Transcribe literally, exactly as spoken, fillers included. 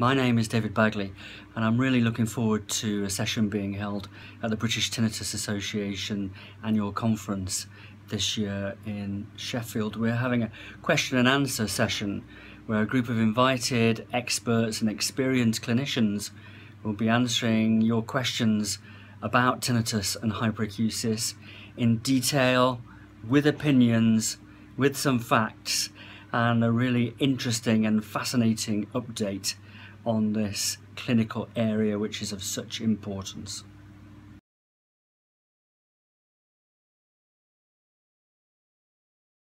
My name is David Baguley, and I'm really looking forward to a session being held at the British Tinnitus Association annual conference this year in Sheffield. We're having a question and answer session where a group of invited experts and experienced clinicians will be answering your questions about tinnitus and hyperacusis in detail, with opinions, with some facts, and a really interesting and fascinating update on this clinical area which is of such importance.